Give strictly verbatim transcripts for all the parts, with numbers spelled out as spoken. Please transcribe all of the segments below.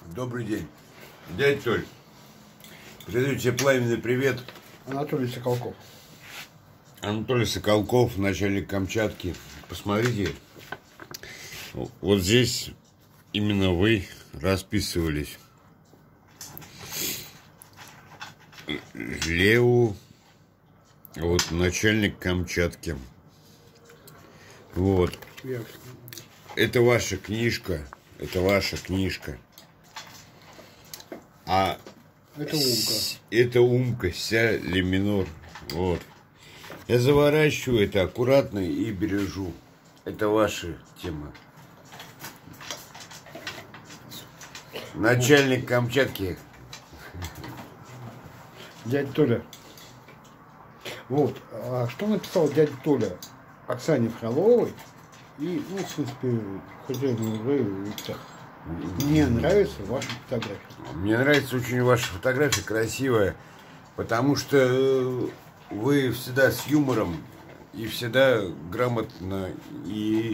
Добрый день. Дядя Толь, передаю тебе пламенный привет. Анатолий Соколков. Анатолий Соколков, начальник Камчатки. Посмотрите, вот здесь именно вы расписывались. Лео, вот начальник Камчатки. Вот. Это ваша книжка. Это ваша книжка. А это умка. Это умка, ся ля минор. Вот. Я заворачиваю это аккуратно и бережу. Это ваша тема. Начальник Камчатки. Дядя Толя. Вот. А что написал дядя Толя Оксане Фроловой? И, ну, в принципе, хозяину уже мне нравится ваша фотография. Мне нравится очень ваша фотография, красивая, потому что вы всегда с юмором и всегда грамотно и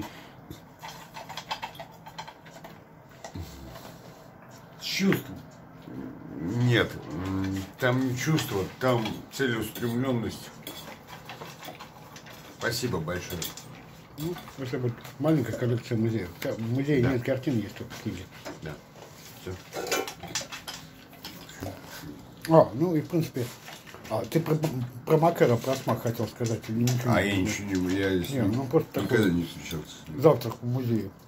с чувством. Нет, там не чувство, там целеустремленность. Спасибо большое. Ну, это вот маленькая коллекция музея. В музее да. Нет картин, есть только книги. Да. Все. А, ну и в принципе. А, ты про, про Макара, про Смак хотел сказать или ничего? А не я ничего не... Я не, ну, просто никогда такой не встречался. Завтрак в музее.